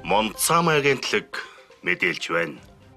Монцамай агентлаг мэдээлж байна.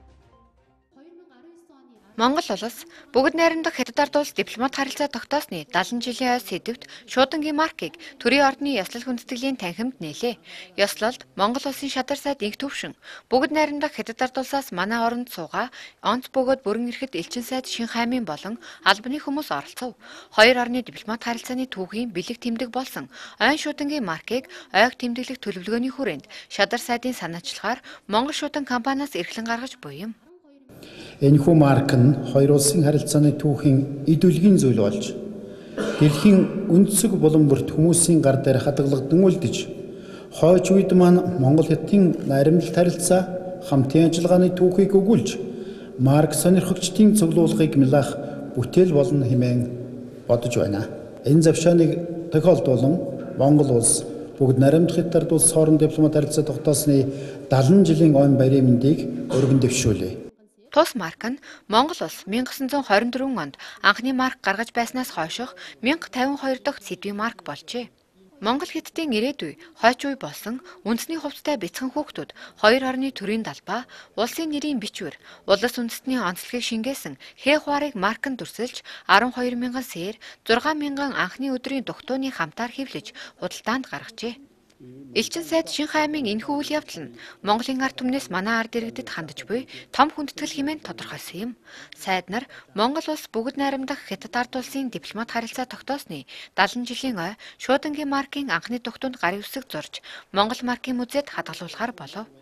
Монгол улс бүгд найрамдах Хятад ард улс дипломат харилцаа тогтоосны 70 жилийн ойс сэдвт шуудангийн маркийг төрийн ордны ёслол хүндэтгэлийн танхимд нээлээ. Ёслолд Монгол улсын шадар сайд инх төвшин бүгд найрамдах Хятад ард улсаас манай оронд суугаа онц бөгөөд бүрэн эрэхэд элчин сайд Шинхаймын болон албаны хүмүүс оролцов. Хоёр орны дипломат харилцааны түүхийн бэлэг тэмдэг болсон ойн шуудангийн маркийг ойг тэмдэглэх төлөвлөгөөний хүрээнд шадар сайдын санаачлагаар Монгол шуудан компаниас эрхлэн гаргаж буй юм. Энэхүү марк нь хоёр улсын харилцааны түүхийн идэвхтэй зүйл болж дэлхийн өнцөг булан бүрт хүмүүсийн гар дээр хадгалагдсан үлдэж хойч үед маань Монгол Хятадын найрамдалт харилцаа хамтын ажиллагааны түүхийг өгүүлж марк сонирхогчдын цуглуулгыг мэлах бүтээл болно хэмээн бодож байна. Энэ завшааныг тохиолдуулан Монгол улс бүгд найрамдах Хятад ард улс хооронд дипломат харилцаа тогтоосны 70 жилийн ойн баярын мэндийг өргөн дэвшүүлье. Тус марк нь Монгол улс 1924 онд анхны марк гаргаж байснаас хойших 1052 дахь сэдвийн марк болжээ. Монгол Хятадын ирээдүй хойч үе болсон үндэсний хувцастай бяцхан хүүхдүүд хоёр орны төрийн далбаа, улсын нэрийн бичвэр, улс үндэстний онцлогийг шингээсэн хээ хуарыг марканд дүрсэлж 12,000 сээр 6,000 анхны өдрийн дугтууны хамтаар хэвлэж худалдаанд гаргажээ. Элчин сайд Шинхаймын энэхүү үйл явдал нь Монголын ард түмнээс манай ард иргэдэд хандаж буй том хүндэтгэл хэмээн тодорхойлсон юм. Сайд нар Монгол улс бүгд найрамдах Хятад ард улсын дипломат харилцаа тогтоосны 70 жилийн ой шуудангийн маркийн анхны дугтуунд гарын үсэг зурж Монгол маркийн музейд хадгалуулахаар болов.